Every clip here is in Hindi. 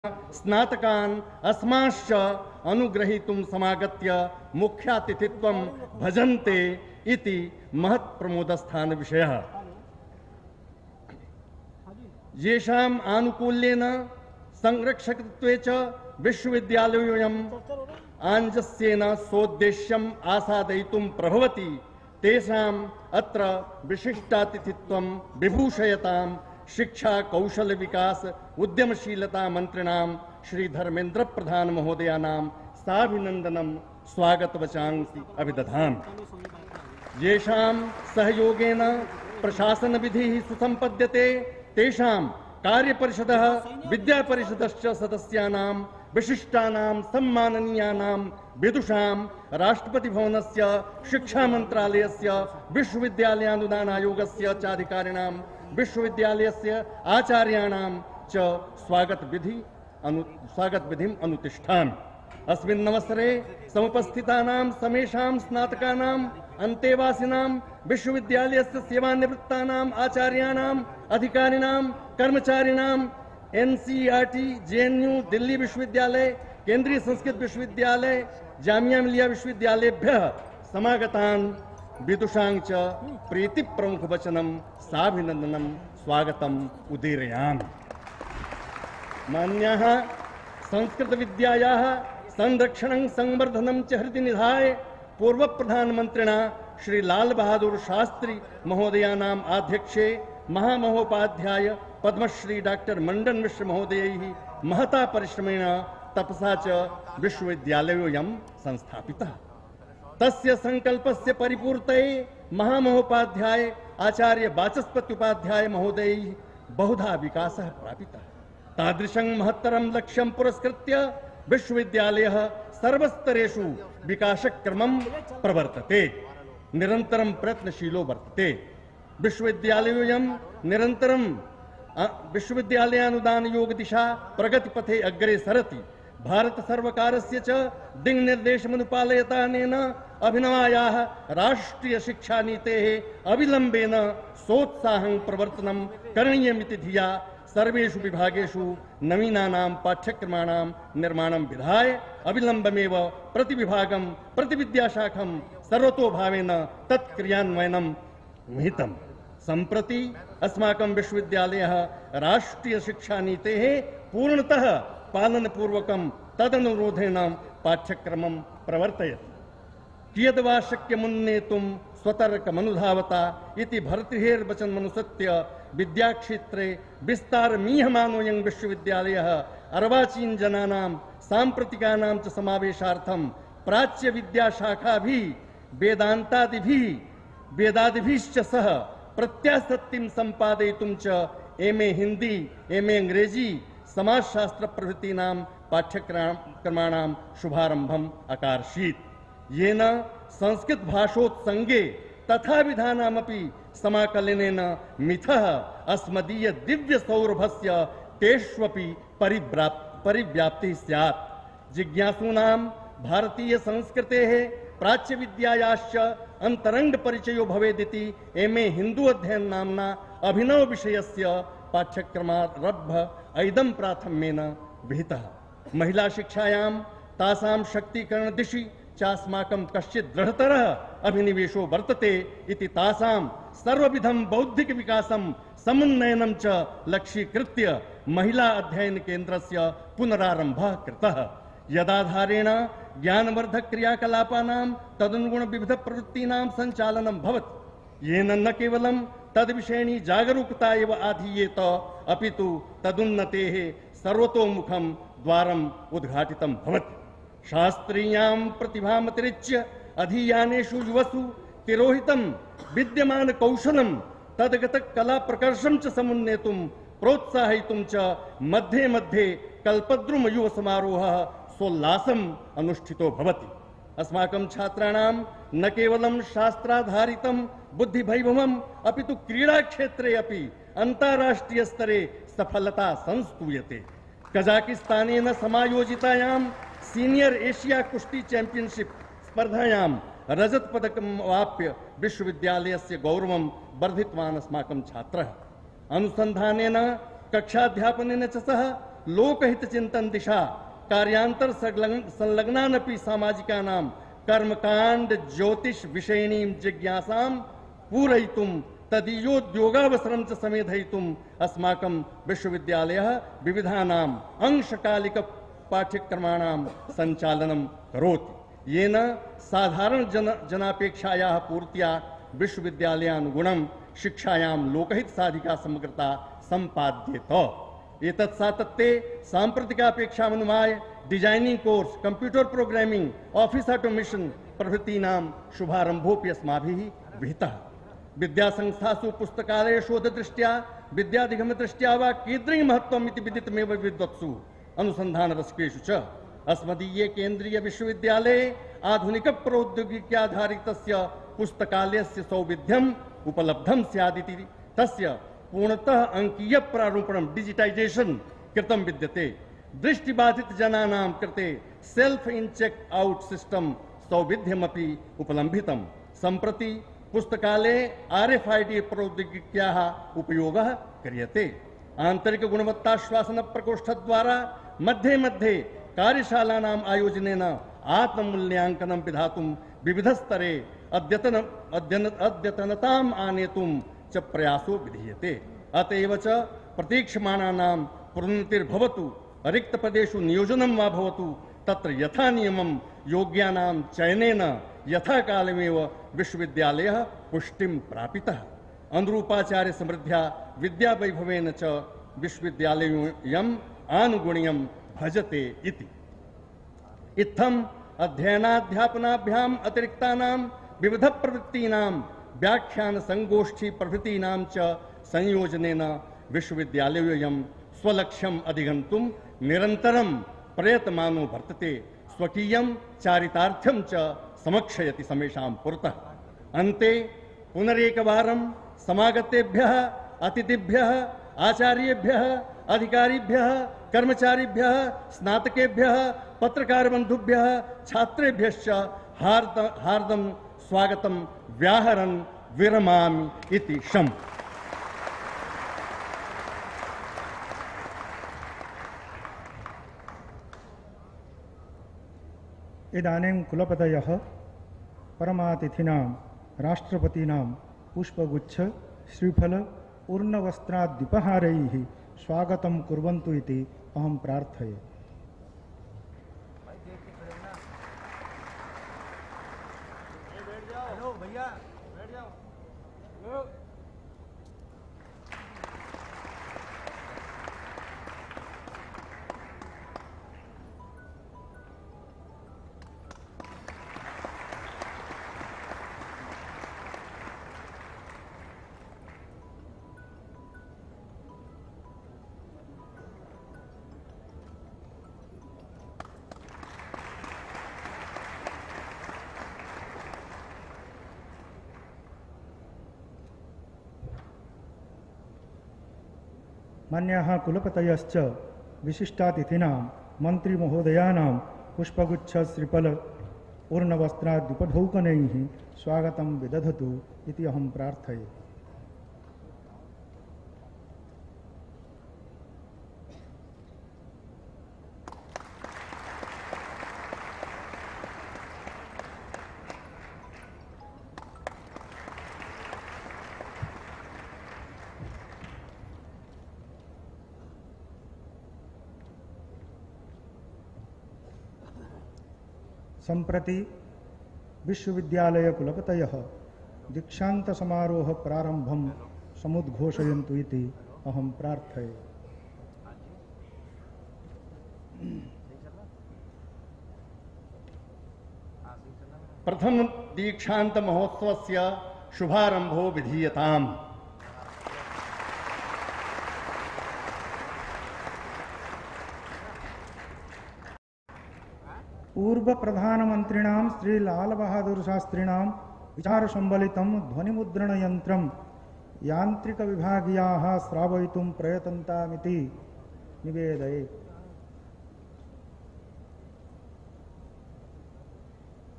स्नातकान् अस्माश्च अनुग्रहीतुं समागत्य मुख्यातिथित्वं भजन्ते इति महत्प्रमोदस्थान विषयः। येषाम् आनुकूल्येन संरक्षकत्वे च विश्वविद्यालयोऽयम् आञ्जस्येन सोद्देश्यम् आसादयितुं प्रभवति तेषाम् अत्र विशिष्टातिथित्वं विभूषयतां शिक्षा कौशल विकास उद्यमशीलता मंत्रिणां श्री धर्मेन्द्र प्रधान महोदयानां साभिनंदनं स्वागत वचांसि अभिदधामि। येषां सहयोगेन प्रशासन विधिः सुसंपद्यते तेषां कार्यपरिषदः विद्यापरिषदश्च सदस्यानां विशिष्टानां सम्माननीयानां विदुषां राष्ट्रपति भवनस्य शिक्षा मंत्रालयस्य विश्वविद्यालयानुदान आयोगस्य च अधिकारिणां विश्वविद्यालयस्य आचार्याणां च स्वागत विधिम् अनुतिष्ठामि। अस्मिन् अवसरे समुपस्थितानां समेषां स्नातकानाम् अन्तेवासिनां विश्वविद्यालयस्य सेवानिवृत्तानाम् आचार्याणाम् अधिकारिणां कर्मचारिणां NCERT, JNU, दिल्ली विश्वविद्यालय, केंद्रीय संस्कृत विश्वविद्यालय, जामिया मिलिया विश्वविद्यालयेभ्यः समागतान् विदुषां च प्रीति प्रमुख वचनं साभिनंदनं स्वागतम् उदीरयामि। मान्याः संस्कृत विद्यायाः संरक्षणं संवर्धनं च हृदि निधाय पूर्व प्रधानमंत्रिणा श्री लाल बहादुर शास्त्री महोदयानाम् आध्यक्षे महामहोपाध्याय पद्मश्री डॉक्टर मंडन मिश्र महोदयैः महता परिश्रमेण तपसा च विश्वविद्यालयोऽयं संस्थापितः। तस्य संकल्पस्य परिपूर्तये महामहोपाध्याय आचार्य वाचस्पति उपाध्याय महोदयैः बहुधा विकासः प्रापितः। तादृशं महत्तरं लक्ष्यं पुरस्कृत्य विश्वविद्यालयः सर्वस्तरेषु विकासक्रमं प्रवर्तते, निरन्तरं प्रयत्नशीलो वर्तते। विश्वविद्यालयोऽयं निरन्तरं विश्वविद्यालयानुदान योग दिशा प्रगतिपथे अग्रे सरति। भारत सर्वकारस्य च दिङ्निर्देशमनुपालयतानेन अभिनवायाः राष्ट्रिय शिक्षा नीतेः अविलम्बेन सोत्साहं प्रवर्तनं करणीयमिति धिया सर्वेषु विभागेषु नवीनानां पाठ्यक्रमाणां निर्माणं विधाय अविलम्बमेव प्रतिविभागं प्रतिविद्याशाखं सर्वतोभावेन तत्क्रियान्वयनं विहितम्। सम्प्रति अस्माकं विश्वविद्यालयः राष्ट्रिय शिक्षा नीतेः पूर्णतः पालनपूर्वकं तदनुरोधेन पाठ्यक्रमं प्रवर्तयति। कियद्वा शक्यमुन्नेतुं स्वतर्कमनुधावता इति भर्तृहरेर्वचनमनुसृत्य विद्याक्षेत्रे विस्तारमीयमानोऽयं विश्वविद्यालयः अर्वाचीन जनानां साम्प्रतिकानां च समावेशार्थं प्राच्य विद्याशाखाभिः वेदादिभिश्च सह प्रत्यासत्तिं सम्पादयितुं च MA हिंदी, MA अंग्रेजी, समाजशास्त्र प्रभृतीनां पाठ्यक्रमाणां शुभारंभम् अकारषीत्। येन संस्कृत भाषोत्संगे तथा विधानामपि समाकलनेन मिथः अस्मदीय दिव्य सौरभस्य तेष्वपि परिव्याप्तिः स्यात्। जिज्ञासूनां भारतीय संस्कृतेः प्राच्य विद्यायाश्च अंतरंग परिचयो भवेदिति MA हिंदू अध्ययन नाम्ना अभिनव विषयस्य पाठ्यक्रमारम्भ ऐदं प्राथम्येन विहितः। महिला शिक्षायां तासां शक्तीकरण दिशि चास्माकं कश्चित् दृढ़तरः अभिनिवेशो वर्तते इति तासां सर्वविधं बौद्धिक विकासं समुन्नयनं च लक्ष्यीकृत्य महिला अध्ययन केन्द्रस्य पुनरारम्भः कृतः। यदाधारेण ज्ञानवर्धक क्रियाकलापानां तदनुगुण विविध प्रवृत्तीनां संचालनं भवति, येन न केवलं तद्विषयिणी जागरूकता एव आधीयेत अपितु तदुन्नतेः सर्वतोमुखं द्वारम् उद्घाटितं भवति। शास्त्रीयां प्रतिभामतिरिच्य अधीयानेषु युवसु तिरोहितं विद्यमान कौशलं तद्गत कला प्रकर्षं च समुन्नेतुं प्रोत्साहयितुं च मध्ये मध्ये कल्पद्रुम युव समारोहः सोल्लासम् अनुष्ठितो भवति। अस्माकं छात्राणां न केवलं शास्त्राधारितं बुद्धिवैभवम् अपितु क्रीडा क्षेत्रे अपि अन्ताराष्ट्रीय स्तरे सफलता संस्तूयते। कजाकिस्तानेन समायोजितायां सीनियर एशिया कुश्ती चैंपियनशिप स्पर्धायां रजत पदकमवाप्य विश्वविद्यालयस्य गौरवं वर्धितवान् अस्माकं छात्रः। अनुसंधानेन कक्षाध्यापनेन च सह लोकहित चिंतन दिशा कार्यांतर संलग्नानपि सामाजिकानां कर्मकांड ज्योतिष विषयिणीं जिज्ञासां पूरयितुं तदीयोद्योगावसरं च समेधयितुम् अस्माकं विश्वविद्यालयः विविधानाम् अंशकालिक पाठ्यक्रमाणां सञ्चालनं करोति, येन साधारण जनापेक्षायाः पूर्त्या विश्वविद्यालयानुगुणं शिक्षायां लोकहित साधिका समग्रता सम्पाद्येत। एतत् सातत्ये साम्प्रतिकापेक्षामनुमाय designing course, computer programming, office automation प्रभृतीनां शुभारंभोऽपि अस्माभिः विहितः। विद्यासंस्थासु पुस्तकालय शोध दृष्ट्या विद्याधिगम दृष्ट्या वा कीदृशं महत्त्वम् इति विदितमेव विद्वत्सु अनुसंधान रसिकेषु च अस्मदीये केन्द्रीय विश्वविद्यालये आधुनिक प्रौद्योगिक्याधारितस्य पुस्तकालयस्य सौविध्यम् उपलब्धं स्यादिति तस्य पूर्णतः अंकीय प्रारूपणं डिजिटाइजेशन कृतं विद्यते। दृष्टिबाधित जनानां कृते self in check out system सौविध्यमपि उपलम्भितं। सम्प्रति पुस्तकालये RFID प्रौद्योगिक्याः उपयोगः क्रियते। आंतरिक गुणवत्ताश्वासन प्रकोष्ठद्वारा मध्ये मध्ये कार्यशालानाम् आयोजनेन आत्ममूल्यांकनं विधातुं विविधस्तरे अद्यतनताम् आनेतुं च प्रयासो विधीयते। अतएव च प्रतीक्षमाणानां प्रोन्नतिर्भवतु, रिक्तपदेषु नियोजनं वा भवतु, तत्र यथा नियमं योग्यानां चयनेन यथा कालमेव विश्वविद्यालयः पुष्टिं प्रापितः। अनुरूपाचार्य समृद्ध्या विद्यावैभवेन च विश्वविद्यालयोऽयम् आनुगुण्यं भजते इति। इत्थम् अध्ययनाध्यापनाभ्याम् अतिरिक्तानां विविध प्रवृत्तीनां व्याख्यान संगोष्ठी प्रभृतीनां च संयोजनेन विश्वविद्यालयोऽयं स्वलक्ष्यम् अधिगन्तुं निरन्तरं प्रयतमानो वर्तते। स्वकीयं चारितार्थ्यं च समक्षयति समेषां पुरतः। अन्ते पुनरेकवारं समागतेभ्यः अतिथिभ्यः, आचार्येभ्यः, अधिकारिभ्यः, कर्मचारिभ्यः, स्नातकेभ्यः, पत्रकार बंधुभ्यः, छात्रेभ्यश्च हार्दं स्वागतं व्याहरन् विरमामि इति शम्। इदानीं कुलपतयः परमातिथिनां राष्ट्रपतीनां पुष्पगुच्छ श्रीफल पूर्णवस्त्राद्युपहारैः स्वागतं कुर्वन्तु इति अहं प्रार्थये। मान्याः कुलपतयश्च विशिष्टातिथिनां मन्त्रिमहोदयानां पुष्पगुच्छ श्रीफल पूर्णवस्त्राद्युपढौकनैः स्वागतं विदधतु इति अहं प्रार्थये। सम्प्रति विश्वविद्यालय कुलपतयः दीक्षांत समारोह प्रारंभं समुद्घोषयन्तु इति अहं प्रार्थये। प्रथम दीक्षांत महोत्सवस्य शुभारंभो विधीयताम्। पूर्व प्रधानमंत्रिणां श्री लाल बहादुर शास्त्रिणां विचार संबलितं ध्वनिमुद्रण यंत्रं यांत्रिक विभागीयाः श्रावयितुं प्रयतन्तामिति निवेदये।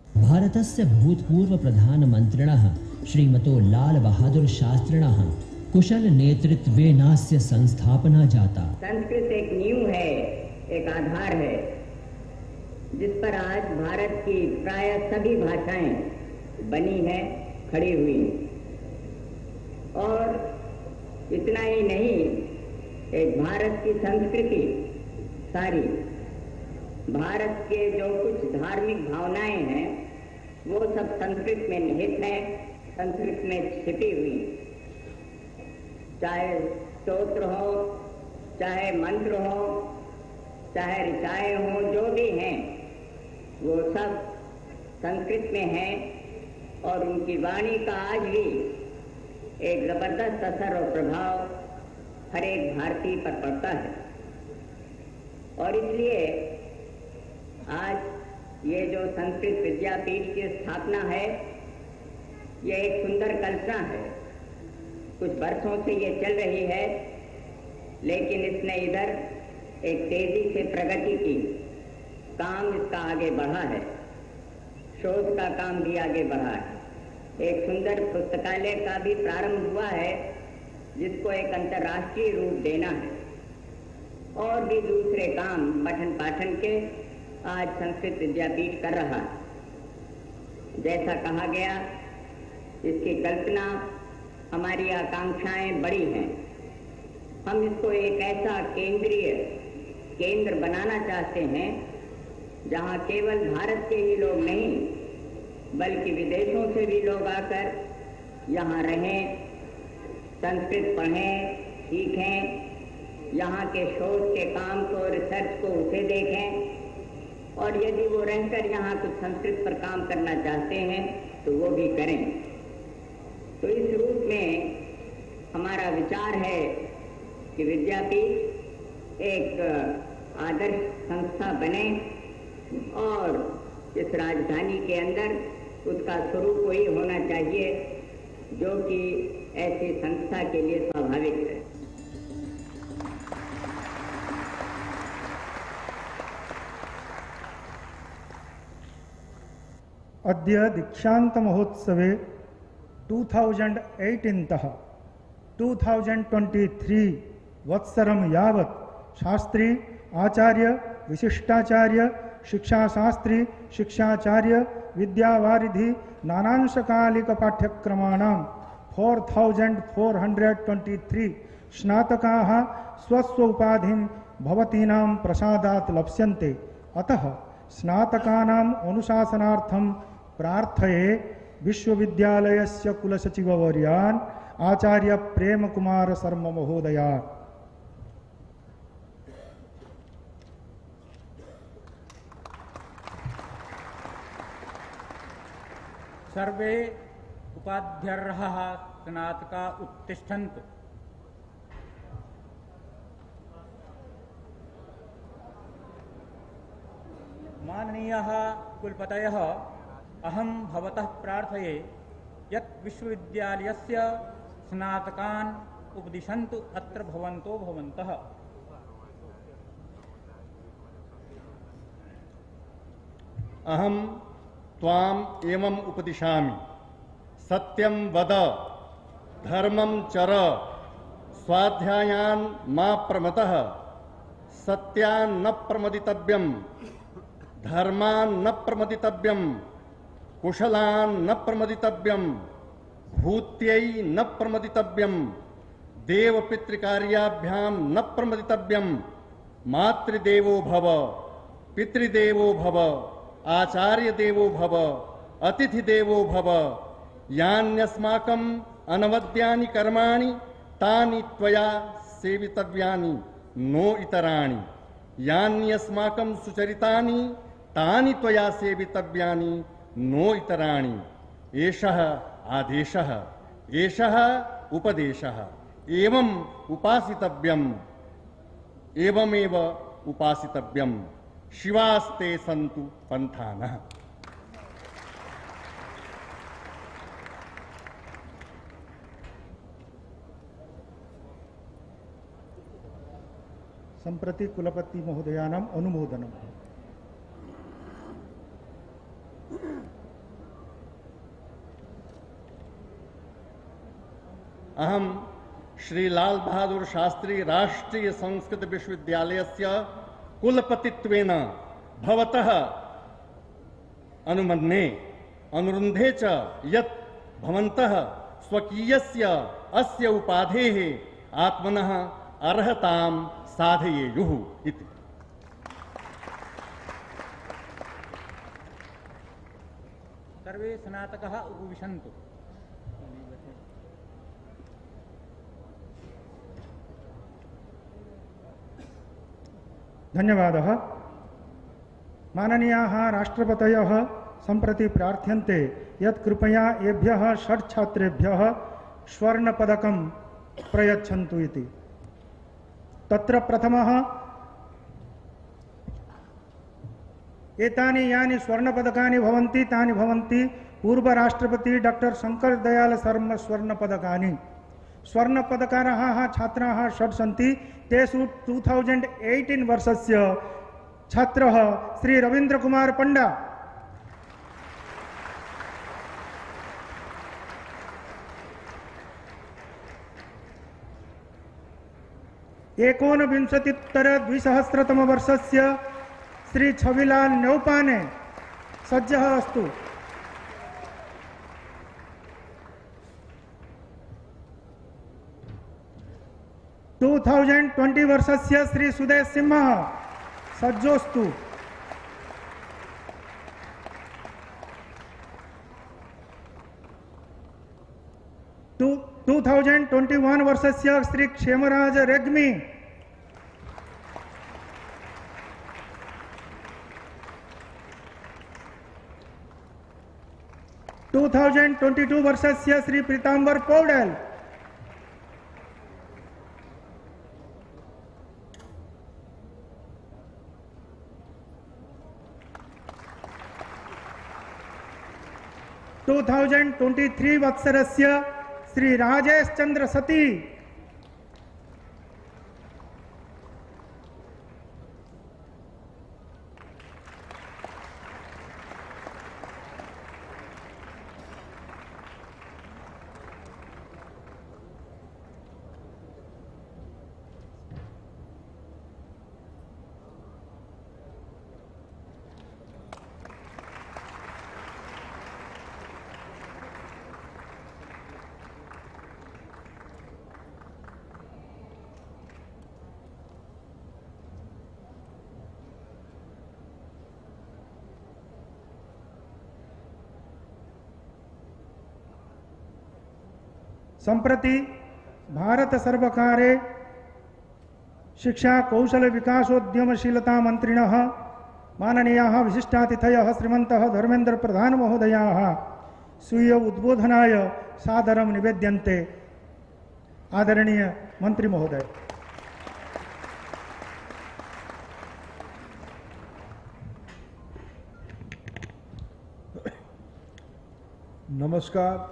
भारतस्य भूतपूर्व प्रधानमन्त्रिणः श्रीमतो लाल बहादुर शास्त्रिणः कुशल नेतृत्वेनास्य संस्थापना जाता। संस्कृत एक नींव है, एक आधार है, जिस पर आज भारत की प्राय सभी भाषाएं बनी हैं, खड़ी हुई। और इतना ही नहीं, एक भारत की संस्कृति सारी, भारत के जो कुछ धार्मिक भावनाएं हैं वो सब संस्कृत में निहित हैं, संस्कृत में छिपी हुई। चाहे स्तोत्र हो, चाहे मंत्र हो, चाहे ऋचाएं हो, जो भी हैं वो सब संस्कृत में हैं। और उनकी वाणी का आज भी एक जबरदस्त असर और प्रभाव हर एक भारतीय पर पड़ता है। और इसलिए आज ये जो संस्कृत विद्यापीठ की स्थापना है, ये एक सुंदर कल्पना है। कुछ वर्षों से ये चल रही है, लेकिन इसने इधर एक तेजी से प्रगति की, काम इसका आगे बढ़ा है, शोध का काम भी आगे बढ़ा है। एक सुंदर पुस्तकालय का भी प्रारंभ हुआ है, जिसको एक अंतर्राष्ट्रीय रूप देना है। और भी दूसरे काम पठन पाठन के आज संस्कृत विद्यापीठ कर रहा है। जैसा कहा गया, इसकी कल्पना, हमारी आकांक्षाएं बड़ी हैं। हम इसको एक ऐसा केंद्रीय केंद्र बनाना चाहते हैं जहां केवल भारत के ही लोग नहीं, बल्कि विदेशों से भी लोग आकर यहाँ रहें, संस्कृत पढ़ें, सीखें, यहाँ के शोध के काम को, रिसर्च को, उसे देखें। और यदि वो रहकर यहाँ कुछ संस्कृत पर काम करना चाहते हैं तो वो भी करें। तो इस रूप में हमारा विचार है कि विद्यापीठ एक आदर्श संस्था बने और इस राजधानी के अंदर उसका स्वरूप वही होना चाहिए जो कि ऐसी संस्था के लिए स्वाभाविक है। अद्य दीक्षांत महोत्सवे 2018 तः 2023 वत्सरं यावत् शास्त्री, आचार्य, विशिष्टाचार्य, शिक्षाशास्त्री, शिक्षाचार्य, विद्यावारिधि नानांशकालिक पाठ्यक्रमाणां 4423 स्नातकाः स्वस्व उपाधिं भवतीनां प्रसादात् लप्स्यन्ते। अतः स्नातकानाम् अनुशासनार्थं प्रार्थये विश्वविद्यालयस्य कुलसचिववर्यान् आचार्य प्रेमकुमार शर्मा महोदयान्। सर्वे उपाध्यर्हः स्नातका उत्तिष्ठन्तु। माननीयः कुलपतयः, अहं भवतः प्रार्थये यत् विश्वविद्यालयस्य स्नातकान् उपदिशन्तु अत्र भवन्तो भवन्तः। अहं त्वाम् एवम् उपदिशामि, सत्यं वद, धर्मं चर, स्वाध्यायान् मा प्रमतः, सत्यान् न प्रमदितव्यम्, धर्मान् न प्रमदितव्यम्, कुशलान् न प्रमदितव्यम्, भूत्यै न प्रमदितव्यम्, देवपितृकार्याभ्यां न प्रमदितव्यम्, मातृदेवो भव, पितृदेवो भव, आचार्य देवो भव, अतिथि देवो भव। यान्यस्माकम् अनवद्यानि कर्माणि तानि त्वया सेवितव्यानि, नो इतराणि। यान्यस्माकं सुचरितानि तानि त्वया सेवितव्यानि, नो इतराणि। एषः आदेशः, एषः उपदेशः, एवम् उपासितव्यम्, एवमेव उपासितव्यम्। शिवास्ते सन्तु पन्थानः। सम्प्रति कुलपति महोदयानाम् अनुमोदनम्। अहं श्री लाल बहादुर शास्त्री राष्ट्रीय संस्कृत विश्वविद्यालयस्य कुलपतित्वेन भवतः अनुमन्ये अनुरुन्धे च यत् भवन्तः स्वकीयस्य अस्य उपाधेः आत्मनः अर्हतां साधयेयुः इति। सर्वे स्नातकाः उपविशन्तु। धन्यवादः। माननीयाः राष्ट्रपतयः सम्प्रति प्रार्थ्यन्ते यत् कृपया एभ्यः 6 छात्रेभ्यः स्वर्णपदकं प्रयच्छन्तु इति। तत्र प्रथमः एतानि यानि स्वर्णपदकानि भवन्ति तानि भवन्ति पूर्वराष्ट्रपति डॉक्टर शंकर दयाल शर्मा स्वर्णपदकानि। स्वर्णपदकाराः छात्राः 6 सन्ति। तेषु 2018 वर्षस्य छात्रः श्री रवीन्द्र कुमार पंडा, एकोनविंशत्युत्तर-द्विसहस्रतम वर्षस्य श्री छविलाल न्यौपाने सज्जः अस्तु। टू 2020 वर्षस्य श्री सुदेश सिंह सज्जोस्तु। टू 2021 वर्षस्य श्री क्षेमराज रेग्मी टू 2022 वर्षस्य श्री पीतांबर पौडेल 2023 वत्सरस्य श्री राजेश चंद्र सती सम्प्रति भारत सर्वकारे शिक्षा कौशल विकासोद्यमशीलता मंत्रिणः माननीयाः विशिष्टातिथयः श्रीमन्तः धर्मेन्द्र प्रधान महोदयाः स्वीय उद्बोधनाय सादरं निवेद्यन्ते। आदरणीय मंत्री महोदय। नमस्कार।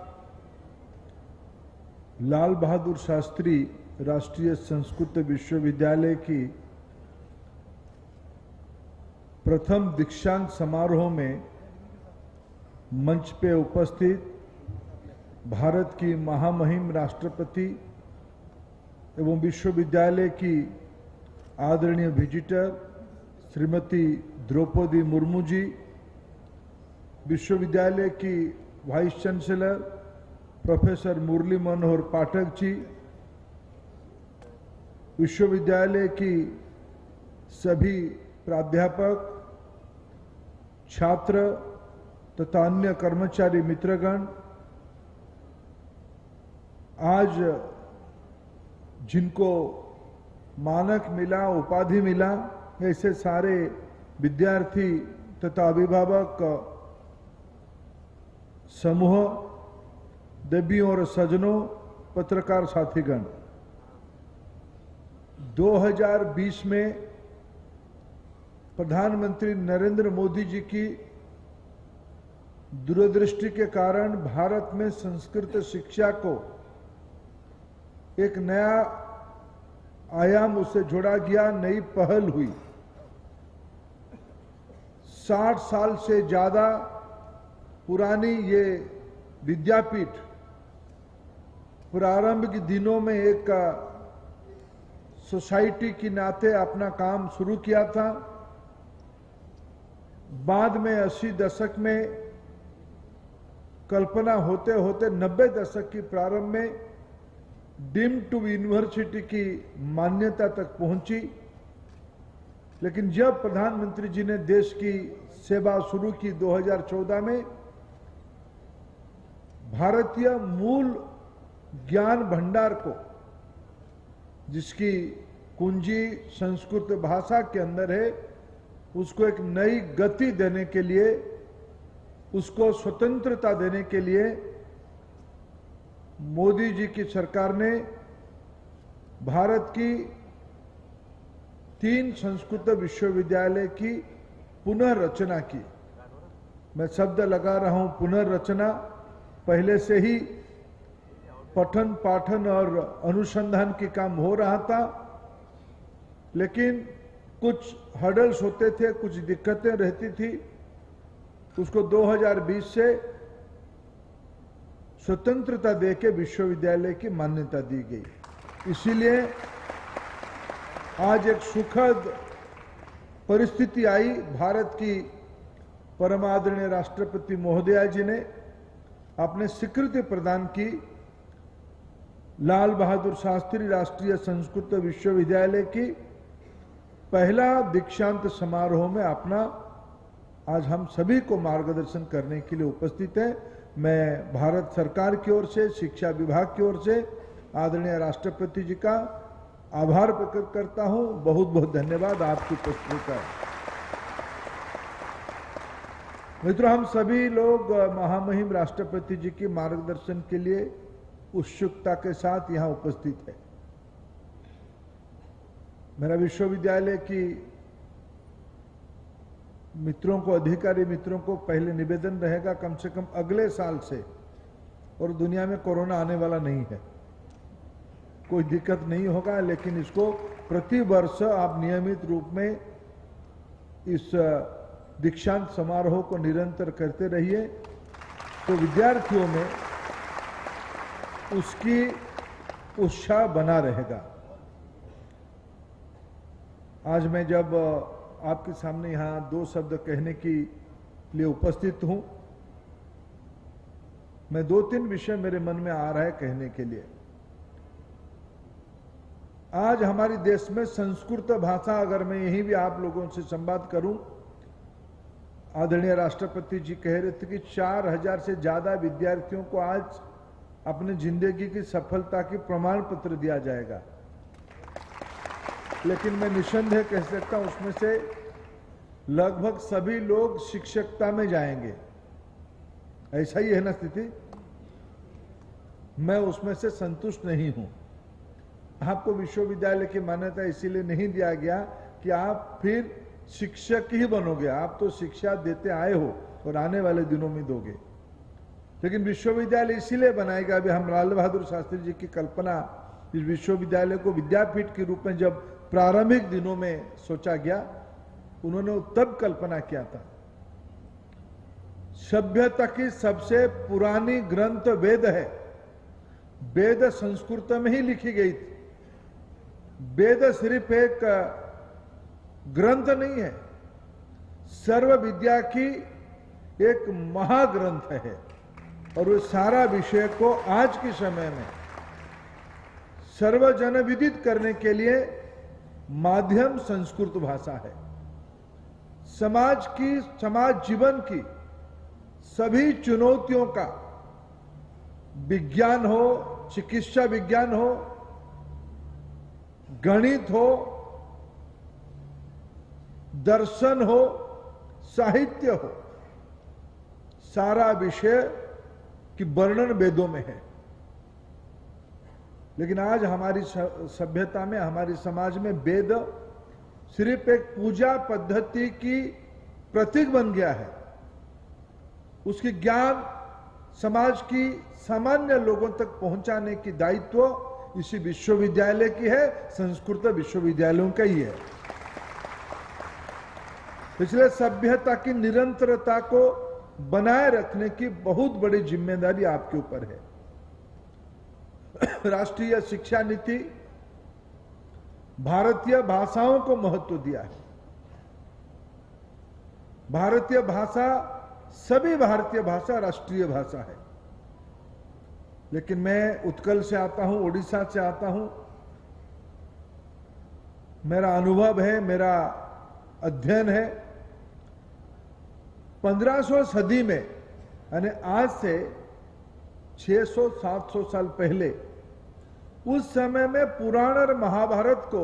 लाल बहादुर शास्त्री राष्ट्रीय संस्कृत विश्वविद्यालय की प्रथम दीक्षांत समारोह में मंच पे उपस्थित भारत की महामहिम राष्ट्रपति एवं विश्वविद्यालय की आदरणीय विजिटर श्रीमती द्रौपदी मुर्मू जी, विश्वविद्यालय की vice chancellor professor Murli Manohar Pathak ji, विश्वविद्यालय की सभी प्राध्यापक, छात्र तथा अन्य कर्मचारी मित्रगण, आज जिनको मानक मिला, उपाधि मिला, ऐसे सारे विद्यार्थी तथा अभिभावक समूह, देवियों और सज्जनों, पत्रकार साथीगण, 2020 में प्रधानमंत्री नरेंद्र मोदी जी की दूरदृष्टि के कारण भारत में संस्कृत शिक्षा को एक नया आयाम उससे जोड़ा गया, नई पहल हुई। 60 साल से ज्यादा पुरानी ये विद्यापीठ प्रारंभ के दिनों में एक सोसाइटी की नाते अपना काम शुरू किया था। बाद में 80 दशक में कल्पना होते होते 90 दशक की प्रारंभ में डीम्ड टू यूनिवर्सिटी की मान्यता तक पहुंची। लेकिन जब प्रधानमंत्री जी ने देश की सेवा शुरू की 2014 में, भारतीय मूल ज्ञान भंडार को, जिसकी कुंजी संस्कृत भाषा के अंदर है, उसको एक नई गति देने के लिए, उसको स्वतंत्रता देने के लिए मोदी जी की सरकार ने भारत की 3 संस्कृत विश्वविद्यालय की पुनर्रचना की। मैं शब्द लगा रहा हूं पुनर्रचना। पहले से ही पठन पाठन और अनुसंधान की काम हो रहा था, लेकिन कुछ हर्डल्स होते थे, कुछ दिक्कतें रहती थी। उसको 2020 से स्वतंत्रता देके विश्वविद्यालय की मान्यता दी गई। इसीलिए आज एक सुखद परिस्थिति आई। भारत की परम आदरणीय राष्ट्रपति महोदया जी ने अपने स्वीकृति प्रदान की। लाल बहादुर शास्त्री राष्ट्रीय संस्कृत विश्वविद्यालय की पहला दीक्षांत समारोह में अपना आज हम सभी को मार्गदर्शन करने के लिए उपस्थित है। मैं भारत सरकार की ओर से, शिक्षा विभाग की ओर से आदरणीय राष्ट्रपति जी का आभार प्रकट करता हूं। बहुत बहुत धन्यवाद आपकी उपस्थिति का। मित्रों, हम सभी लोग महामहिम राष्ट्रपति जी के मार्गदर्शन के लिए उत्सुकता के साथ यहां उपस्थित है। मेरा विश्वविद्यालय की मित्रों को, अधिकारी मित्रों को पहले निवेदन रहेगा, कम से कम अगले साल से, और दुनिया में कोरोना आने वाला नहीं है, कोई दिक्कत नहीं होगा, लेकिन इसको प्रति वर्ष आप नियमित रूप में इस दीक्षांत समारोह को निरंतर करते रहिए, तो विद्यार्थियों में उसकी उत्साह बना रहेगा। आज मैं जब आपके सामने यहां 2 शब्द कहने के लिए उपस्थित हूं, मैं 2-3 विषय मेरे मन में आ रहा है कहने के लिए। आज हमारे देश में संस्कृत भाषा, अगर मैं यही भी आप लोगों से संवाद करूं, आदरणीय राष्ट्रपति जी कह रहे थे कि 4000 से ज्यादा विद्यार्थियों को आज अपनी जिंदगी की सफलता की प्रमाण पत्र दिया जाएगा। लेकिन मैं निसंदेह कह सकता हूं उसमें से लगभग सभी लोग शिक्षकता में जाएंगे। ऐसा ही है ना स्थिति? मैं उसमें से संतुष्ट नहीं हूं। आपको विश्वविद्यालय की मान्यता इसीलिए नहीं दिया गया कि आप फिर शिक्षक ही बनोगे। आप तो शिक्षा देते आए हो और आने वाले दिनों में दोगे। लेकिन विश्वविद्यालय इसीलिए बनाएगा, अभी हम लाल बहादुर शास्त्री जी की कल्पना, इस विश्वविद्यालय को विद्यापीठ के रूप में जब प्रारंभिक दिनों में सोचा गया, उन्होंने तब कल्पना किया था। सभ्यता की सबसे पुरानी ग्रंथ वेद है। वेद संस्कृत में ही लिखी गई थी। वेद सिर्फ एक ग्रंथ नहीं है, सर्व विद्या की एक महाग्रंथ है, और वो सारा विषय को आज के समय में सर्वजन विदित करने के लिए माध्यम संस्कृत भाषा है। समाज जीवन की सभी चुनौतियों का, विज्ञान हो, चिकित्सा विज्ञान हो, गणित हो, दर्शन हो, साहित्य हो, सारा विषय की वर्णन वेदों में है। लेकिन आज हमारी सभ्यता में, हमारे समाज में वेद सिर्फ एक पूजा पद्धति की प्रतीक बन गया है। उसकी ज्ञान समाज की सामान्य लोगों तक पहुंचाने की दायित्व इसी विश्वविद्यालय की है, संस्कृत विश्वविद्यालयों का ही है। इसलिए सभ्यता की निरंतरता को बनाए रखने की बहुत बड़ी जिम्मेदारी आपके ऊपर है। राष्ट्रीय शिक्षा नीति भारतीय भाषाओं को महत्व दिया है। भारतीय भाषा, सभी भारतीय भाषा राष्ट्रीय भाषा है। लेकिन मैं उत्कल से आता हूं, ओडिशा से आता हूं, मेरा अनुभव है, मेरा अध्ययन है। 1500 सदी में, यानी आज से 600-700 साल पहले, उस समय में पुराण और महाभारत को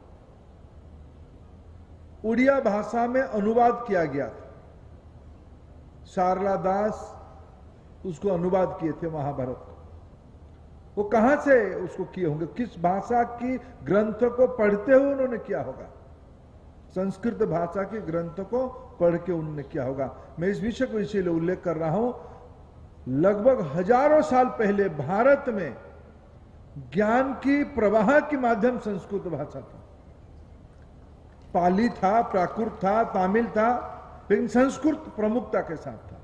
उड़िया भाषा में अनुवाद किया गया था। शारला दास उसको अनुवाद किए थे महाभारत को। वो कहां से उसको किए होंगे, किस भाषा की ग्रंथ को पढ़ते हुए उन्होंने किया होगा? संस्कृत भाषा के ग्रंथ को पढ़ के उन्होंने किया होगा। मैं इस विषय को इसीलिए उल्लेख कर रहा हूं, लगभग हजारों साल पहले भारत में ज्ञान की प्रवाह के माध्यम संस्कृत भाषा था। पाली था, प्राकृत था, तमिल था, लेकिन संस्कृत प्रमुखता के साथ था।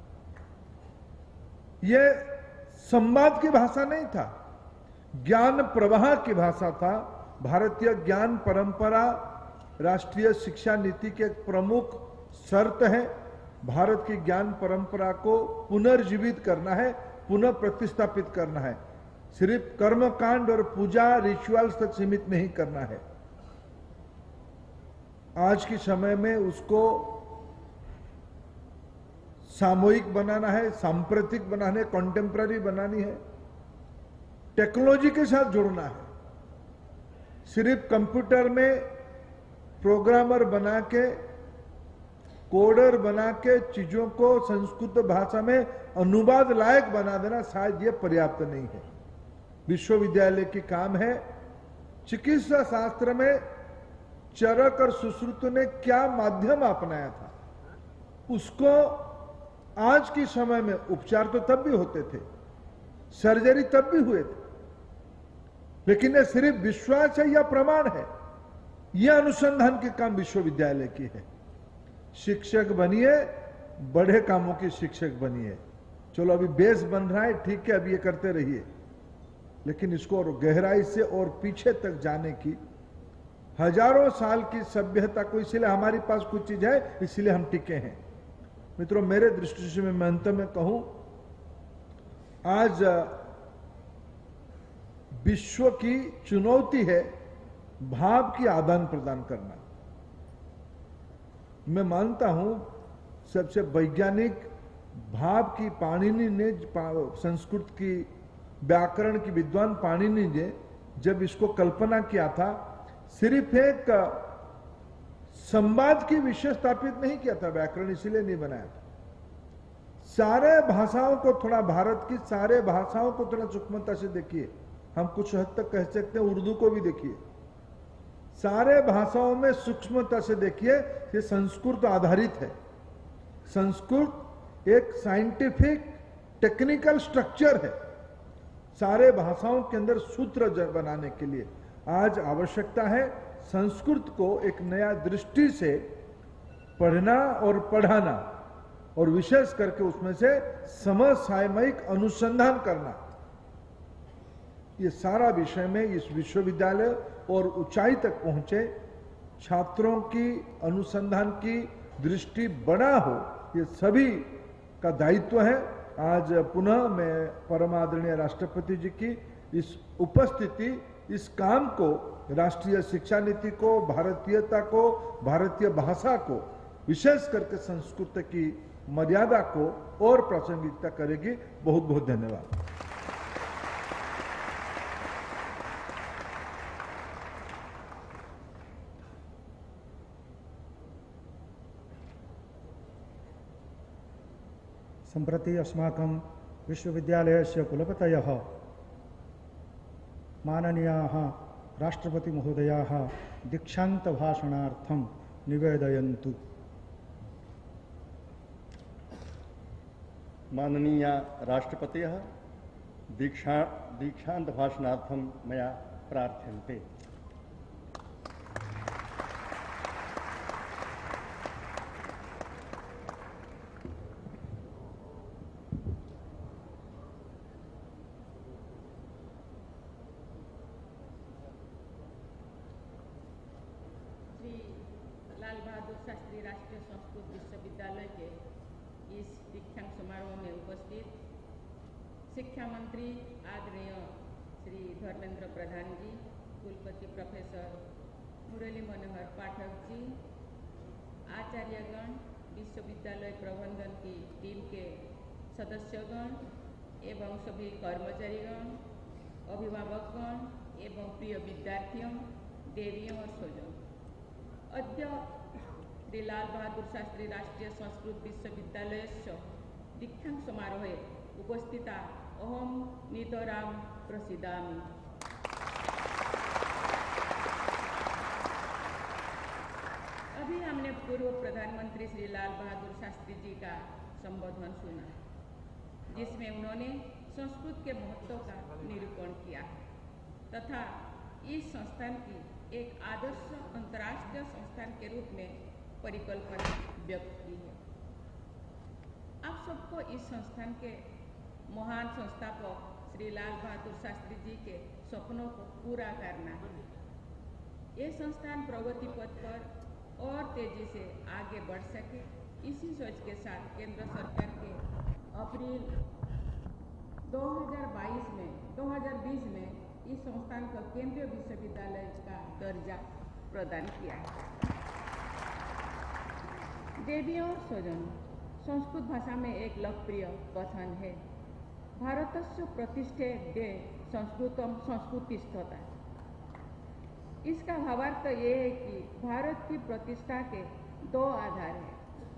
यह संवाद की भाषा नहीं था, ज्ञान प्रवाह की भाषा था। भारतीय ज्ञान परंपरा राष्ट्रीय शिक्षा नीति के एक प्रमुख शर्त है। भारत की ज्ञान परंपरा को पुनर्जीवित करना है, पुनः प्रतिस्थापित करना है। सिर्फ कर्मकांड और पूजा रिचुअल्स तक सीमित नहीं करना है। आज के समय में उसको सामूहिक बनाना है, सांप्रतिक बनाना है, कॉन्टेम्पररी बनानी है, टेक्नोलॉजी के साथ जोड़ना है। सिर्फ कंप्यूटर में प्रोग्रामर बना के, कोडर बना के चीजों को संस्कृत भाषा में अनुवाद लायक बना देना शायद ये पर्याप्त नहीं है। विश्वविद्यालय की काम है। चिकित्सा शास्त्र में चरक और सुश्रुत ने क्या माध्यम अपनाया था, उसको आज के समय में, उपचार तो तब भी होते थे, सर्जरी तब भी हुए थे, लेकिन यह सिर्फ विश्वास है या प्रमाण है? यह अनुसंधान के काम विश्वविद्यालय की है। शिक्षक बनिए, बड़े कामों के शिक्षक बनिए। चलो अभी बेस बन रहा है, ठीक है, अभी ये करते रहिए, लेकिन इसको और गहराई से और पीछे तक जाने की, हजारों साल की सभ्यता को, इसीलिए हमारे पास कुछ चीज है, इसीलिए हम टिके हैं। मित्रों, मेरे दृष्टि से मैं अंत में कहूं, आज विश्व की चुनौती है भाव की आदान प्रदान करना। मैं मानता हूं सबसे वैज्ञानिक भाव की पाणिनि ने, संस्कृत की व्याकरण की विद्वान पाणिनि ने जब इसको कल्पना किया था, सिर्फ एक संवाद की विषय स्थापित नहीं किया था, व्याकरण इसीलिए नहीं बनाया था। सारे भाषाओं को थोड़ा, भारत की सारे भाषाओं को थोड़ा सूक्ष्मता से देखिए। हम कुछ हद तक कह सकते हैं उर्दू को भी देखिए, सारे भाषाओं में सूक्ष्मता से देखिए। ये संस्कृत आधारित है। संस्कृत एक साइंटिफिक टेक्निकल स्ट्रक्चर है। सारे भाषाओं के अंदर सूत्र बनाने के लिए आज आवश्यकता है संस्कृत को एक नया दृष्टि से पढ़ना और पढ़ाना, और विशेष करके उसमें से समसामयिक अनुसंधान करना। ये सारा विषय में इस विश्वविद्यालय और ऊंचाई तक पहुंचे छात्रों की अनुसंधान की दृष्टि बड़ा हो, ये सभी का दायित्व है। आज पुनः मैं परम आदरणीय राष्ट्रपति जी की इस उपस्थिति, इस काम को, राष्ट्रीय शिक्षा नीति को, भारतीयता को, भारतीय भाषा को, विशेष करके संस्कृत की मर्यादा को और प्रासंगिकता करेगी। बहुत बहुत धन्यवाद। सम्प्रति अस्माकं विश्वविद्यालयस्य कुलपतयः माननीयाः राष्ट्रपतिमहोदयाः दीक्षान्तभाषणार्थं निवेदयन्तु। माननीय राष्ट्रपतयः दीक्षांत भाषणार्थं मया प्रार्थ्यन्ते। शास्त्री राष्ट्रीय संस्कृत विश्वविद्यालय के इस दीक्षांत समारोह में उपस्थित शिक्षा मंत्री आदरणीय श्री धर्मेंद्र प्रधान जी, कुलपति प्रोफेसर मुरली मनोहर पाठक जी, आचार्यगण, विश्वविद्यालय प्रबंधन की टीम के सदस्यगण एवं सभी कर्मचारीगण, अभिभावकगण एवं प्रिय विद्यार्थियों, देवियों और स्वजन, अद्य श्री लाल बहादुर शास्त्री राष्ट्रीय संस्कृत विश्वविद्यालयस्य दीक्षांत समारोहे उपस्थिता अहम नितरां प्रसीदामि। अभी हमने पूर्व प्रधानमंत्री श्री लाल बहादुर शास्त्री जी का संबोधन सुना, जिसमें उन्होंने संस्कृत के महत्व का निरूपण किया तथा इस संस्थान की एक आदर्श अंतर्राष्ट्रीय संस्थान के रूप में परिकल्पना व्यक्त की है। आप सबको इस संस्थान के महान संस्थापक श्री लाल बहादुर शास्त्री जी के सपनों को पूरा करना है। ये संस्थान प्रगति पथ पर और तेजी से आगे बढ़ सके, इसी सोच के साथ केंद्र सरकार के अप्रैल 2020 में इस संस्थान को केंद्रीय विश्वविद्यालय का दर्जा प्रदान किया है। देवियों और स्वजनों, संस्कृत भाषा में एक लोकप्रिय कथन है, भारतस्य प्रतिष्ठे द्वे संस्कृतम संस्कृतिष्ठता। इसका भावार्थ ये है कि भारत की प्रतिष्ठा के दो आधार हैं,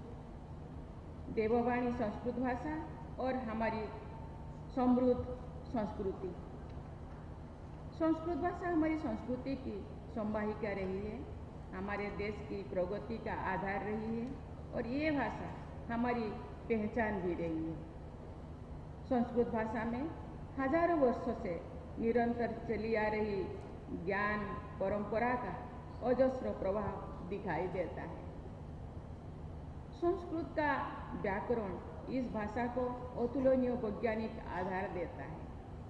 देववाणी संस्कृत भाषा और हमारी समृद्ध संस्कृति। संस्कृत भाषा हमारी संस्कृति की संवाहिका रही है, हमारे देश की प्रगति का आधार रही है और ये भाषा हमारी पहचान भी रही है। संस्कृत भाषा में हजारों वर्षों से निरंतर चली आ रही ज्ञान परंपरा का अजस्र प्रभाव दिखाई देता है। संस्कृत का व्याकरण इस भाषा को अतुलनीय वैज्ञानिक आधार देता है।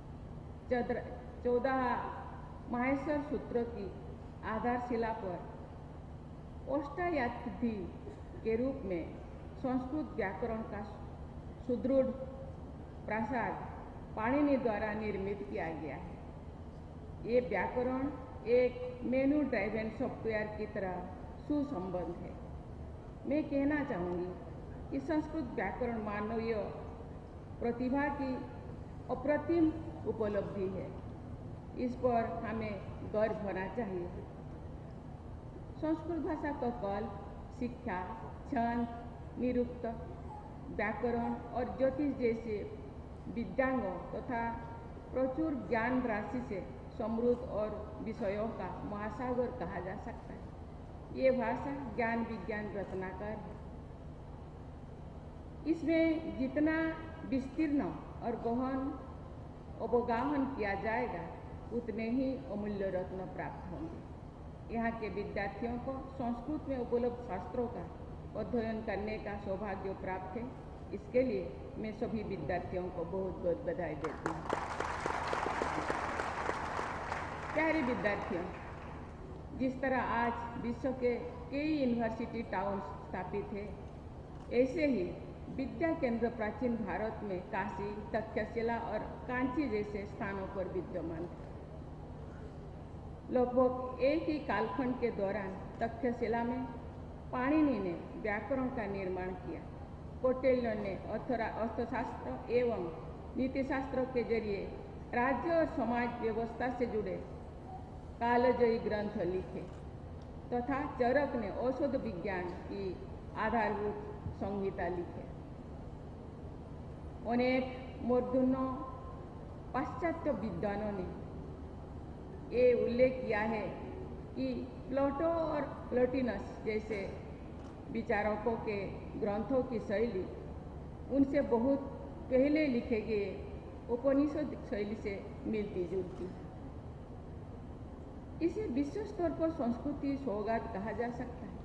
14 माहेश्वर सूत्र की आधारशिला पर अष्टाध्यायी के रूप में संस्कृत व्याकरण का सुदृढ़ प्रासाद पाणिनि द्वारा निर्मित किया गया है। ये व्याकरण एक मेनू ड्राइवन सॉफ्टवेयर की तरह सुसंबद्ध है। मैं कहना चाहूँगी कि संस्कृत व्याकरण मानवीय प्रतिभा की अप्रतिम उपलब्धि है, इस पर हमें गर्व होना चाहिए। संस्कृत भाषा का कल्प, शिक्षा, छंद, निरुक्त, व्याकरण और ज्योतिष जैसे विद्यांगों तथा प्रचुर ज्ञान राशि से समृद्ध और विषयों का महासागर कहा जा सकता है। ये भाषा ज्ञान विज्ञान रत्नाकर है। इसमें जितना विस्तीर्ण और गहन अवगाहन किया जाएगा, उतने ही अमूल्य रत्न प्राप्त होंगे। यहाँ के विद्यार्थियों को संस्कृत में उपलब्ध शास्त्रों का अध्ययन करने का सौभाग्य प्राप्त है। इसके लिए मैं सभी विद्यार्थियों को बहुत बहुत बधाई देती हूँ। प्यारे विद्यार्थियों, जिस तरह आज विश्व के कई यूनिवर्सिटी टाउन स्थापित है, ऐसे ही विद्या केंद्र प्राचीन भारत में काशी, तक्षशिला और कांची जैसे स्थानों पर विद्यमान थे। लगभग एक ही कालखंड के दौरान तक्षशिला में पाणिनि ने व्याकरण का निर्माण किया। कौटिल्य ने अर्थशास्त्र एवं नीतिशास्त्र के जरिए राज्य और समाज व्यवस्था से जुड़े कालजयी ग्रंथ लिखे तथा चरक ने औषध विज्ञान की आधारभूत संहिता लिखे। अनेक मूर्धन्य पाश्चात्य विद्वानों ने ये उल्लेख किया है कि प्लेटो और प्लोटिनस जैसे विचारकों के ग्रंथों की शैली उनसे बहुत पहले लिखे गए उपनिषद शैली से मिलती जुलती है। इसे विश्व स्तर पर संस्कृति सौगात कहा जा सकता है।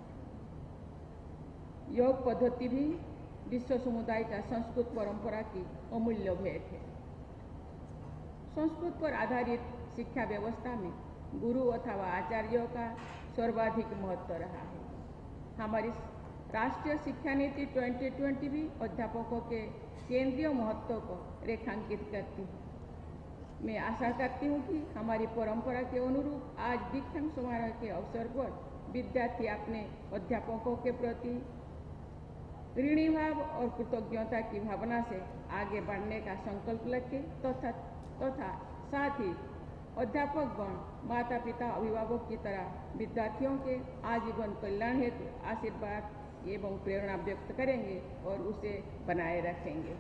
योग पद्धति भी विश्व समुदाय का संस्कृत परंपरा की अमूल्य भेंट है। संस्कृत पर आधारित शिक्षा व्यवस्था में गुरु अथवा आचार्यों का सर्वाधिक महत्व रहा है। हमारी राष्ट्रीय शिक्षा नीति 2020 भी अध्यापकों के केंद्रीय महत्व को रेखांकित करती है। मैं आशा करती हूँ कि हमारी परंपरा के अनुरूप आज दीक्षांत समारोह के अवसर पर विद्यार्थी अपने अध्यापकों के प्रति ऋणी भाव और कृतज्ञता की भावना से आगे बढ़ने का संकल्प रखें तथा साथ ही अध्यापक गण, माता पिता, अभिभावक की तरह विद्यार्थियों के आजीवन कल्याण हेतु आशीर्वाद एवं प्रेरणा व्यक्त करेंगे और उसे बनाए रखेंगे।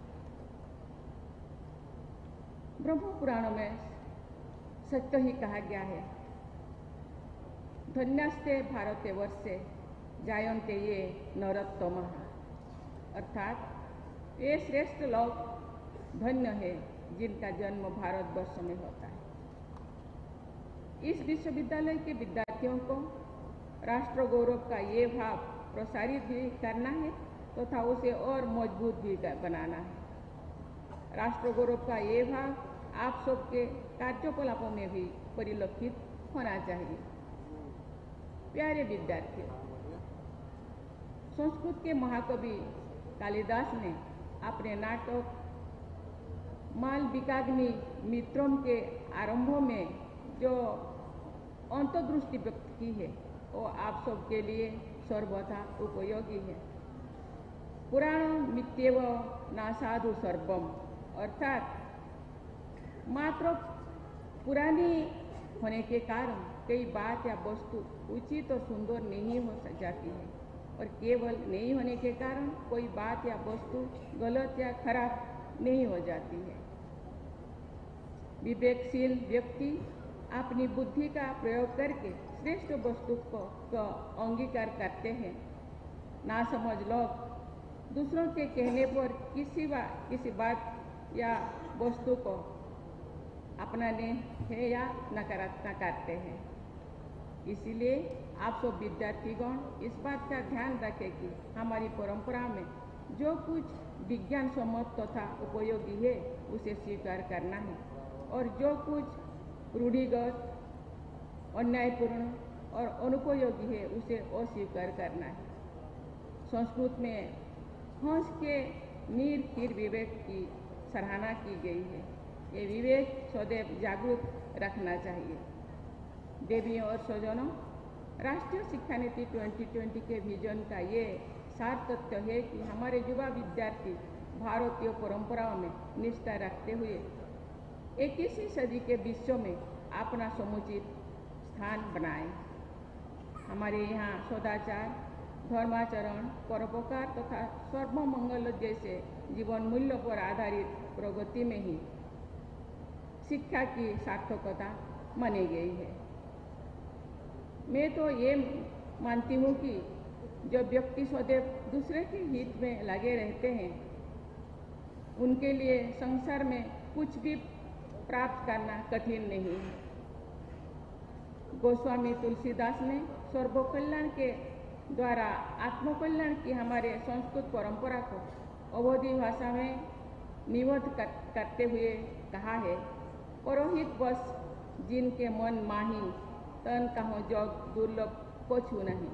ब्रह्म पुराणों में सत्य ही कहा गया है, धन्यस्ते भारते वर्षे जायन्ते ये नरोत्तमः, अर्थात ये श्रेष्ठ लोग धन्य है जिनका जन्म भारतवर्ष में होता है। इस विश्वविद्यालय के विद्यार्थियों को राष्ट्र गौरव का ये भाव प्रसारित भी करना है तथा उसे और मजबूत भी बनाना है। राष्ट्र गौरव का ये भाव आप सबके कार्यकलापों में भी परिलक्षित होना चाहिए। प्यारे विद्यार्थियों, संस्कृत के महाकवि कालिदास ने अपने नाटक मालविकाग्नि मित्रम के आरंभों में जो अंतर्दृष्टि व्यक्त की है वो आप सबके लिए सर्वथा उपयोगी है। पुराण मित्येव नासाधु सर्वम, अर्थात मात्र पुरानी होने के कारण कई बात या वस्तु उचित और सुंदर नहीं हो जाती है और केवल नहीं होने के कारण कोई बात या वस्तु गलत या खराब नहीं हो जाती है। विवेकशील व्यक्ति अपनी बुद्धि का प्रयोग करके श्रेष्ठ वस्तु को अंगीकार करते हैं। नासमझ लोग दूसरों के कहने पर किसी बात या वस्तु को अपनाने है या नकारात्मक करते हैं। इसीलिए आप सब विद्यार्थीगण इस बात का ध्यान रखें कि हमारी परंपरा में जो कुछ विज्ञान सम्मत तथा उपयोगी है उसे स्वीकार करना है और जो कुछ रूढ़िगत, अन्यायपूर्ण और अनुपयोगी है उसे अस्वीकार करना है। संस्कृत में हंस के निर विवेक की सराहना की गई है। ये विवेक सदैव जागरूक रखना चाहिए। देवियों और स्वजनों, राष्ट्रीय शिक्षा नीति 2020 के विजन का ये सार तथ्य है कि हमारे युवा विद्यार्थी भारतीय परंपराओं में निष्ठा रखते हुए 21वीं सदी के विश्व में अपना समुचित स्थान बनाएं। हमारे यहाँ सदाचार, धर्माचरण, परोपकार तथा सर्वमंगल जैसे जीवन मूल्य पर आधारित प्रगति में ही शिक्षा की सार्थकता मानी गई है। मैं तो ये मानती हूँ कि जो व्यक्ति सदैव दूसरे के हित में लगे रहते हैं उनके लिए संसार में कुछ भी प्राप्त करना कठिन नहीं है। गोस्वामी तुलसीदास ने सर्वकल्याण के द्वारा आत्मकल्याण की हमारे संस्कृत परंपरा को अवधी भाषा में निबद्ध करते हुए कहा है, परोहित बस जिनके मन माही, तन कहो जोग दुर्लभ कछु नहीं।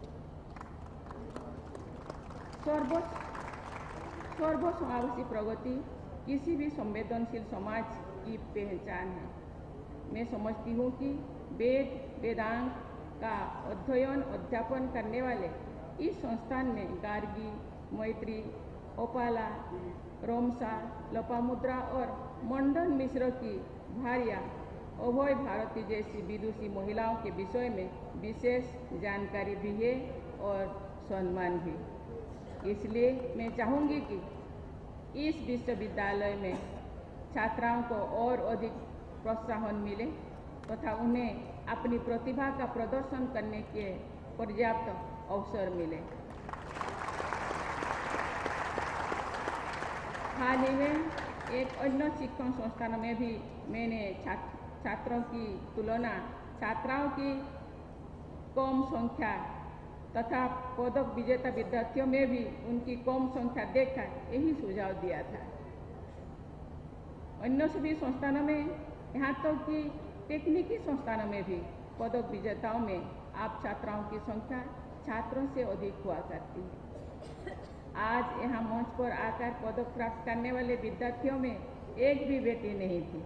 सर्वसमावेशी प्रगति किसी भी संवेदनशील समाज की पहचान है। मैं समझती हूँ कि वेदांत का अध्ययन अध्यापन करने वाले इस संस्थान में गार्गी, मैत्री, ओपाला, रोमसा, लोपामुद्रा और मंडन मिश्र की भार्या अभय भारती जैसी विदुषी महिलाओं के विषय में विशेष जानकारी भी है और सम्मान भी। इसलिए मैं चाहूँगी कि इस विश्वविद्यालय में छात्राओं को और अधिक प्रोत्साहन मिले तथा उन्हें अपनी प्रतिभा का प्रदर्शन करने के पर्याप्त अवसर मिले। हाल ही में एक अन्य शिक्षण संस्थान में भी मैंने छात्रों की तुलना छात्राओं की कम संख्या तथा पदक विजेता विद्यार्थियों में भी उनकी कम संख्या देखकर यही सुझाव दिया था। अन्य सभी संस्थानों में, यहाँ तक कि तकनीकी संस्थानों में भी पदक विजेताओं में आप छात्राओं की संख्या छात्रों से अधिक हुआ करती है। आज यहाँ मंच पर आकर पदक प्राप्त करने वाले विद्यार्थियों में एक भी बेटी नहीं थी।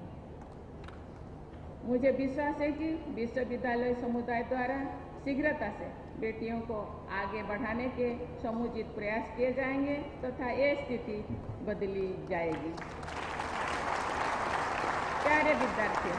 मुझे विश्वास है कि विश्वविद्यालय समुदाय द्वारा शीघ्रता से बेटियों को आगे बढ़ाने के समुचित प्रयास किए जाएंगे तथा ये स्थिति बदली जाएगी। प्यारे विद्यार्थियों,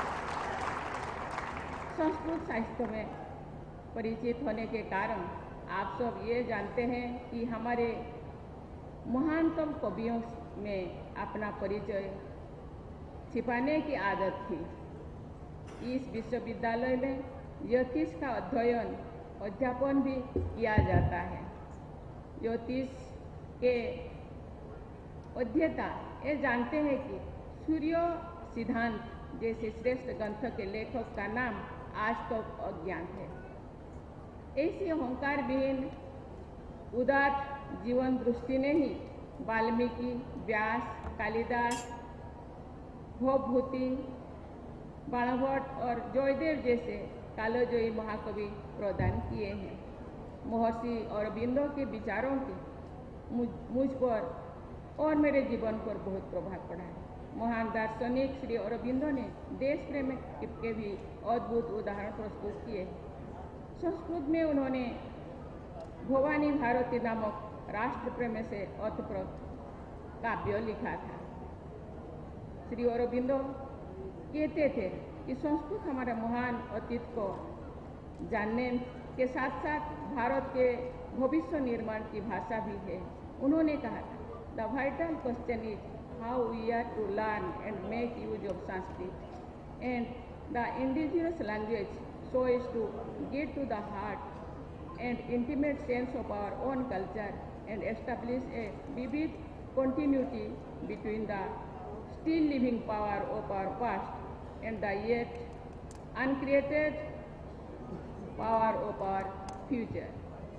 संस्कृत साहित्य में परिचित होने के कारण आप सब ये जानते हैं कि हमारे महानतम कवियों में अपना परिचय छिपाने की आदत थी। इस विश्वविद्यालय में ज्योतिष का अध्यापन भी किया जाता है। ज्योतिष के अध्येता ये जानते हैं कि सूर्य सिद्धांत जैसे श्रेष्ठ ग्रंथ के लेखक का नाम आज तक अज्ञात है। ऐसी अहंकार विहीन उदात्त जीवन दृष्टि ने ही वाल्मीकि, व्यास, कालिदास, भवभूति, बाणभट्ट और जयदेव जैसे कालजयी महाकवि प्रदान किए हैं। महर्षि अरबिंदो के विचारों की मुझ पर और मेरे जीवन पर बहुत प्रभाव पड़ा है। महान दार्शनिक श्री अरबिंदो ने देश प्रेम के भी अद्भुत उदाहरण प्रस्तुत किए। संस्कृत में उन्होंने भवानी भारती नामक राष्ट्र प्रेम से अर्थप्रद काव्य लिखा था। श्री अरबिंदो कहते थे कि संस्कृत हमारे महान अतीत को जानने के साथ साथ भारत के भविष्य निर्माण की भाषा भी है। उन्होंने कहा था, the vital question is how we are to learn and make use of Sanskrit and the indigenous language so as to get to the heart and intimate sense of our own culture and establish a vivid continuity between the still living power of our past and the yet uncreated power of our future.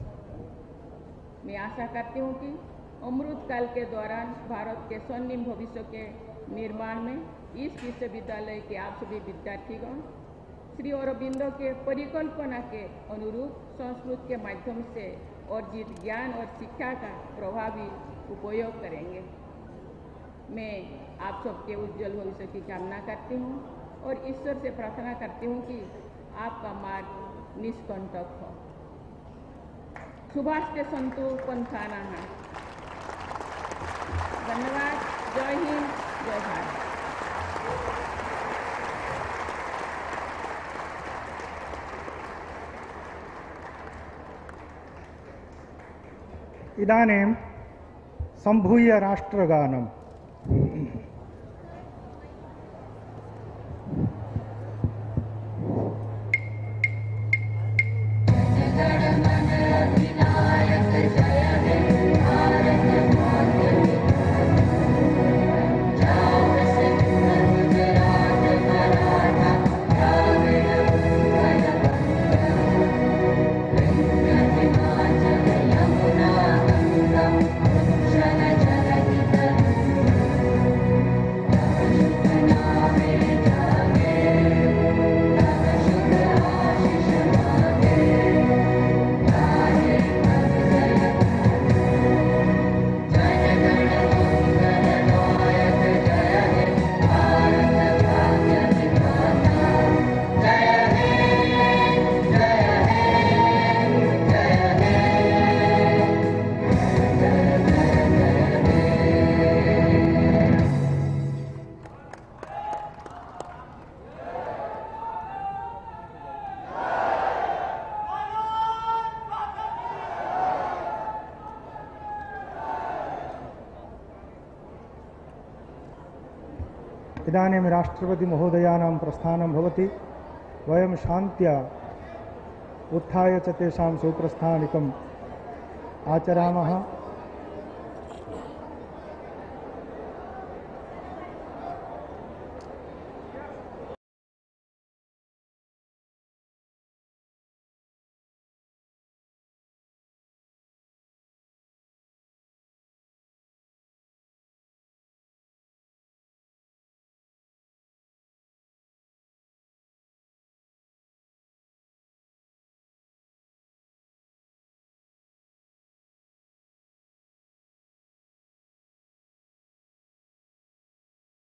मैं आशा करती हूँ कि अमृत काल के दौरान भारत के स्वर्णिम भविष्य के निर्माण में इस विश्वविद्यालय के आप सभी विद्यार्थीगण श्री अरबिंदो के परिकल्पना के अनुरूप संस्कृत के माध्यम से अर्जित ज्ञान और शिक्षा का प्रभावी उपयोग करेंगे। मैं आप सबके उज्जवल भविष्य की कामना करती हूँ और ईश्वर से प्रार्थना करती हूँ कि आपका मार्ग निष्कंटक हो। सुभाष के संतु पंथाना है। धन्यवाद। जय हिंद, जय भारत। इदानीं सम्भूय राष्ट्रगानम्। इदानीं राष्ट्रपति महोदयानां प्रस्थानं भवति। वयं शान्त्या उत्थाय च तेषां सुप्रस्थानिकम् आचरामः।